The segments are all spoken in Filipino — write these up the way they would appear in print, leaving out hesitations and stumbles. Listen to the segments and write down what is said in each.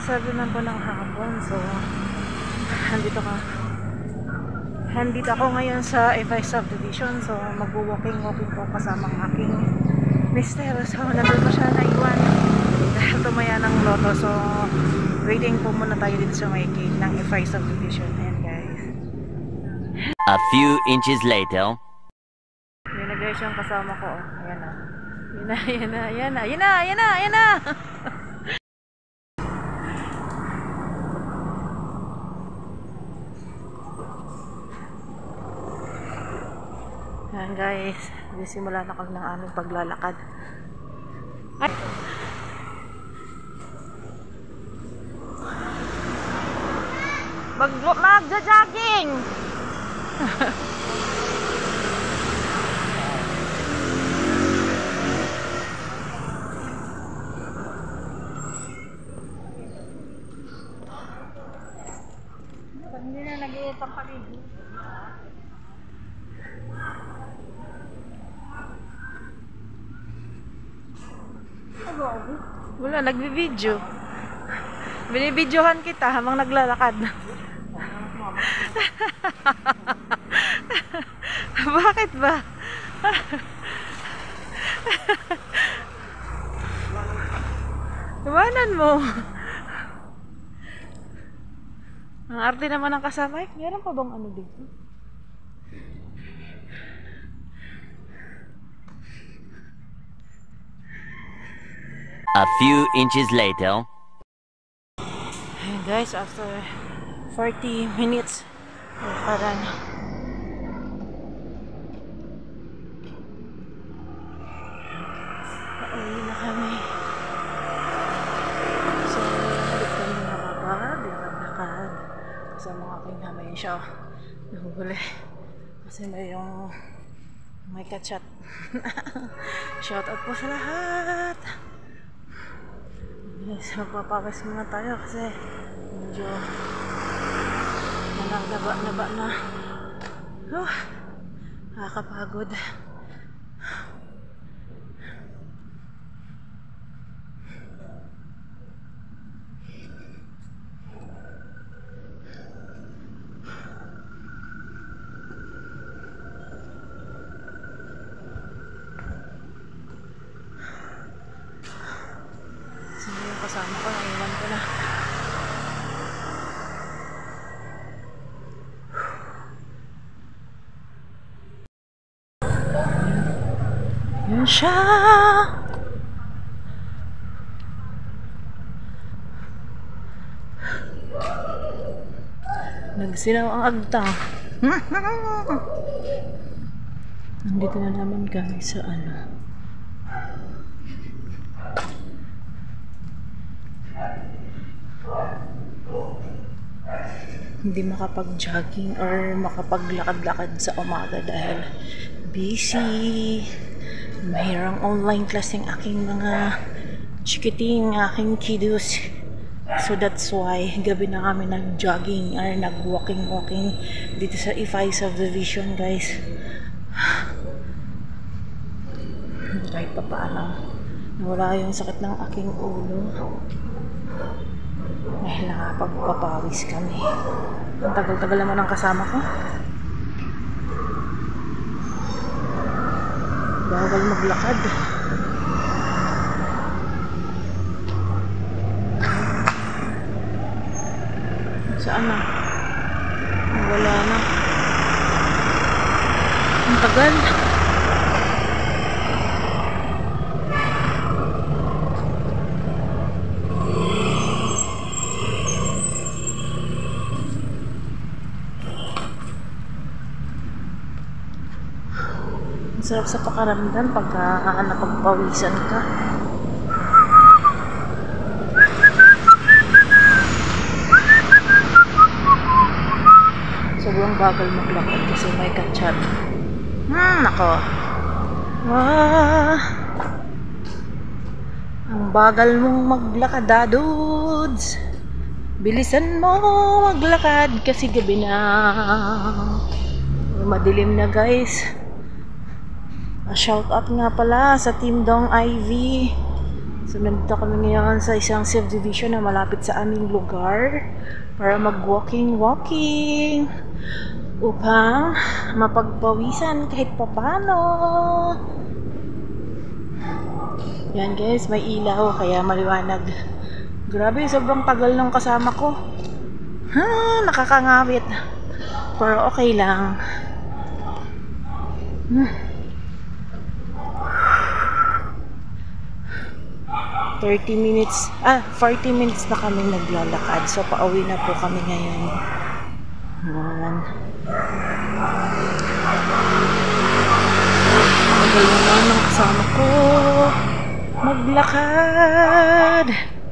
7 na po ng hapon. So, Handito ako ngayon sa F5 subdivision. So, mag-walking po kasama ang aking mister. So, nandun pa siya naiwan dahil tumaya ng loto. So, waiting po muna tayo dito sa may gate ng F5 subdivision. Ayan guys. A few inches later. Yun na guys yung kasama ko. Ayan na. Ayan na. Ayan guys, simula na kami ng aming paglalakad. Ay! Magja-jogging! Hindi na nag-iipang paligid. Wala, nagbi-video. Binibidyohan kita habang naglalakad. Bakit ba? Iwanan mo. Ang arte naman ng kasama. Meron pa bang ano dito? A few inches later. Hey guys, after 40 minutes parang pauwi na kami. So, balik kami nakapag-lakad sa mga aking hamayin siya nahuli kasi may kachat. Shout out po sa lahat. Yes, magpapakis muna tayo kasi medyo naba na. Nakakapagod. Kasama ko, naiwan ko na. Yun siya. Nagsilaw ang agtang. Nandito na naman kami sa hindi makapag-jogging or makapaglakad-lakad sa umaga dahil busy. Mayroong online class yung aking mga chikiting, aking kiddos. So that's why gabi na kami nag-jogging or nag-walking dito sa E5 subdivision guys. Kahit pa paano wala yung sakit ng aking ulo dahil nakapagpapawis kami. Ang tagal-tagal naman ang kasama ko. Bawal maglakad. Saan na? Wala na. Ang tagal. Sarap sa pakaramdam pagka napagpawisan ka. Sobrang bagal maglakad kasi may kachat. Nako. Ang bagal mong maglakad, dudes. Bilisan mo maglakad kasi gabi na. Madilim na guys. Shout out nga pala sa Team Dong IV So, nandito kami ngayon sa isang subdivision na malapit sa aming lugar para mag-walking upang mapagpawisan kahit papano. Yan guys, may ilaw kaya maliwanag. Grabe, sobrang tagal ng kasama ko. Nakakangawit. Pero okay lang. 40 minutes na kami naglalakad. So, pauwi na po kami ngayon. Tagal naman ng kasama ko maglakad.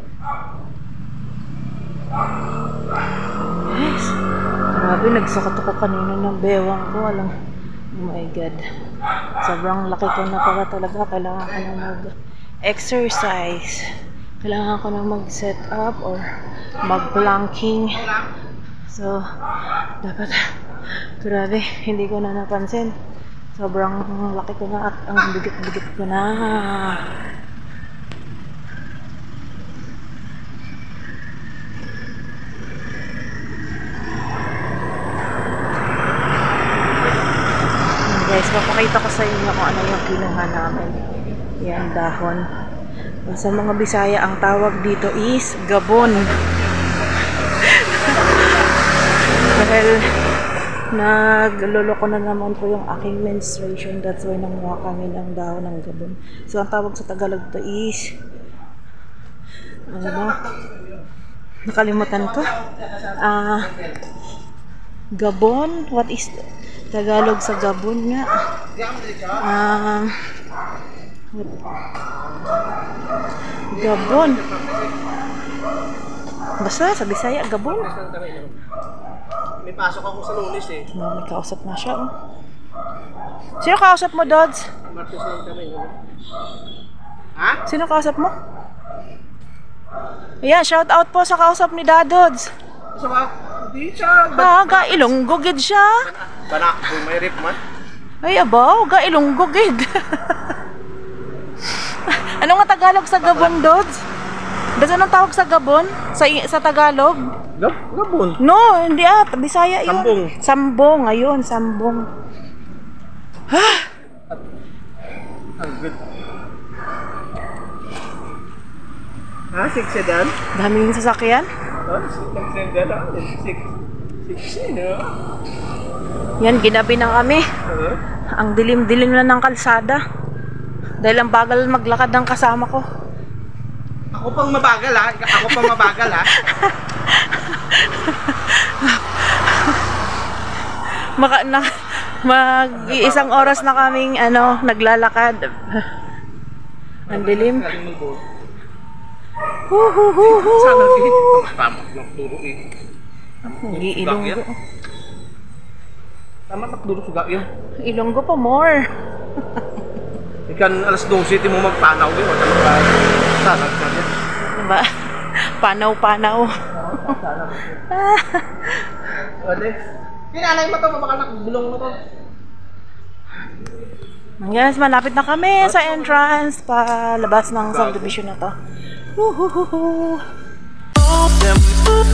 Yes. Grabe, nagsakot ako kanina ng bewang ko. Oh my God. Sobrang laki ko na para talaga. Kailangan ko na mag-exercise. Kailangan ko na mag-set up or mag-planking. So, dapat, grabe, hindi ko na napansin. Sobrang laki ko na at ang bigit-bigit ko na. Guys, papakita ko sa inyo kung ano yung kinuha namin. Yan, dahon. Sa mga Bisaya, ang tawag dito is gabon. Dahil nagloloko na naman po yung aking menstruation. That's why nanguha kami ng dahon ng gabon. So, ang tawag sa Tagalog to is ano ba? Nakalimutan ko. Gabon? What is Tagalog sa gabon nga? Gabon. Basta sa Bisaya, gabon. May pasok ako sa Lunes eh. May kausap na siya. Oh. Sino kausap mo, Dodds? Martes lang kami. Ha? Sino kausap mo? Ayan, shout out po sa kausap ni Dadods. Sa mga, di siya. Ga Ilonggo gid siya. Bana, kung may rip man. Ay, abaw, ga Ilonggo gid. Ano nga Tagalog sa Gabon, Dodds? Basta anong tawag sa Gabon? Sa Tagalog? Gabon? No, hindi Bisaya yun. Sambong. Sambong, ayun, sambong. Ang good. Ha? 6 sedan? Daming sasakyan. Ha? 6 sedan? 6 no? Yan, ginabi na kami. Ang dilim-dilim na ng kalsada. Dahil ang bagal maglakad ng kasama ko. Ako pang mabagal ha? Ako pang mabagal ha? Mag-iisang oras na kaming naglalakad. Ang dilim. Sana tama nagturo eh. Ilonggo. Tama nagturo suga yun. Ilonggo pa more. Ikan alas 12 mo magpanaw din. Sana yan. Diba? Panaw-panaw. Ode. Pinalay mo to, baka nakagulong mo to. Guys, malapit na kami sa entrance palabas ng subdivision na to.